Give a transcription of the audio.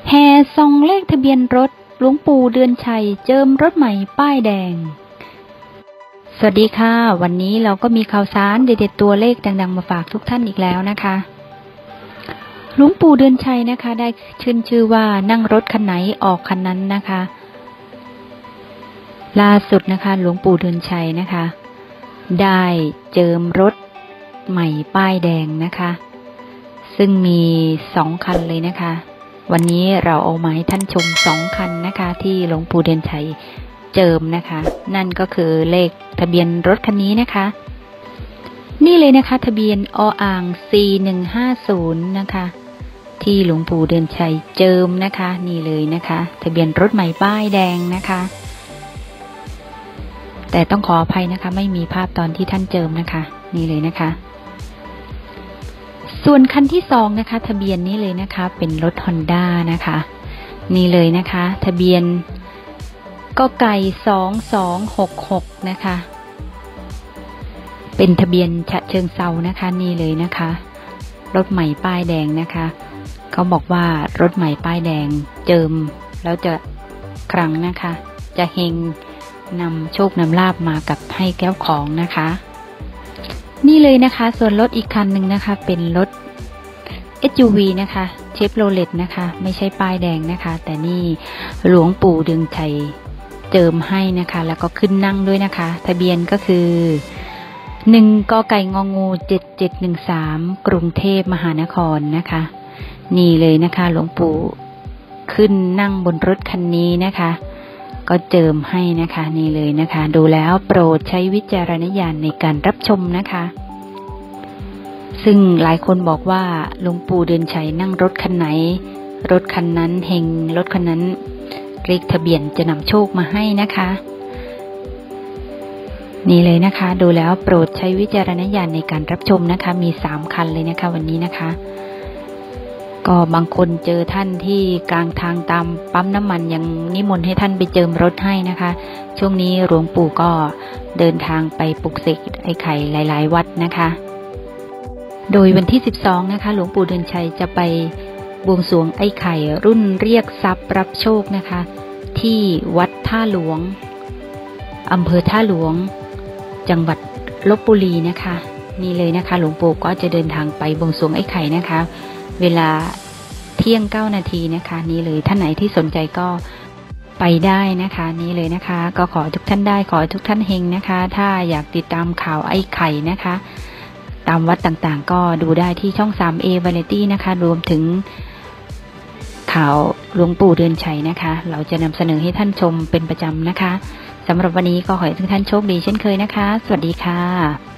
แห่ส่องเลขทะเบียนรถหลวงปู่เดือนชัยเจิมรถใหม่ป้ายแดงสวัสดีค่ะวันนี้เราก็มีข่าวสารเด็ดๆตัวเลขดังๆมาฝากทุกท่านอีกแล้วนะคะหลวงปู่เดือนชัยนะคะได้ชื่อว่านั่งรถคันไหนออกคันนั้นนะคะล่าสุดนะคะหลวงปู่เดือนชัยนะคะได้เจิมรถใหม่ป้ายแดงนะคะซึ่งมี2 คันเลยนะคะวันนี้เราเอามาให้ท่านชม2 คันนะคะที่หลวงปู่เดือนชัยเจิมนะคะนั่นก็คือเลขทะเบียนรถคันนี้นะคะนี่เลยนะคะทะเบียน4150นะคะที่หลวงปู่เดือนชัยเจิมนะคะนี่เลยนะคะทะเบียนรถใหม่ป้ายแดงนะคะแต่ต้องขออภัยนะคะไม่มีภาพตอนที่ท่านเจิมนะคะนี่เลยนะคะส่วนคันที่2นะคะทะเบียนนี้เลยนะคะเป็นรถ Honda นะคะนี่เลยนะคะทะเบียนกไก่2266นะคะเป็นทะเบียนฉะเชิงเทรานะคะนี่เลยนะคะรถใหม่ป้ายแดงนะคะเขาบอกว่ารถใหม่ป้ายแดงเจิมแล้วจะครั้งนะคะจะเฮงนำโชคนำลาภมากับให้แก้วของนะคะนี่เลยนะคะส่วนรถอีกคันหนึ่งนะคะเป็นรถ SUV นะคะเชฟโรเลตนะคะไม่ใช่ป้ายแดงนะคะแต่นี่หลวงปู่เดือนชัยเจิมให้นะคะแล้วก็ขึ้นนั่งด้วยนะคะทะเบียนก็คือ1 กไก่งงู7713กรุงเทพมหานครนะคะนี่เลยนะคะหลวงปู่ขึ้นนั่งบนรถคันนี้นะคะก็เจิมให้นะคะนี่เลยนะคะดูแล้วโปรดใช้วิจารณญาณในการรับชมนะคะซึ่งหลายคนบอกว่าหลวงปู่เดือนชัยนั่งรถคันไหนรถคันนั้นเฮงรถคันนั้นเลขทะเบียนจะนำโชคมาให้นะคะนี่เลยนะคะดูแล้วโปรดใช้วิจารณญาณในการรับชมนะคะมี3 คันเลยนะคะวันนี้นะคะก็บางคนเจอท่านที่กลางทางตามปั๊มน้ำมันยังนิมนต์ให้ท่านไปเจิมรถให้นะคะช่วงนี้หลวงปู่ก็เดินทางไปปลุกเสกไอ้ไข่หลายๆวัดนะคะโดยวันที่12นะคะหลวงปู่เดือนชัยจะไปบวงสรวงไอ้ไข่รุ่นเรียกทรัพย์รับโชคนะคะที่วัดท่าหลวงอำเภอท่าหลวงจังหวัดลพบุรีนะคะนี่เลยนะคะหลวงปู่ก็จะเดินทางไปบวงสรวงไอ้ไข่นะคะเวลาเที่ยง9 นาทีนะคะนี่เลยท่านไหนที่สนใจก็ไปได้นะคะนี่เลยนะคะก็ขอทุกท่านได้ขอทุกท่านเฮงนะคะถ้าอยากติดตามข่าวไอ้ไข่นะคะตามวัดต่างๆก็ดูได้ที่ช่อง 3A Variety นะคะรวมถึงข่าวหลวงปู่เดือนชัยนะคะเราจะนำเสนอให้ท่านชมเป็นประจำนะคะสำหรับวันนี้ก็ขอให้ทุกท่านโชคดีเช่นเคยนะคะสวัสดีค่ะ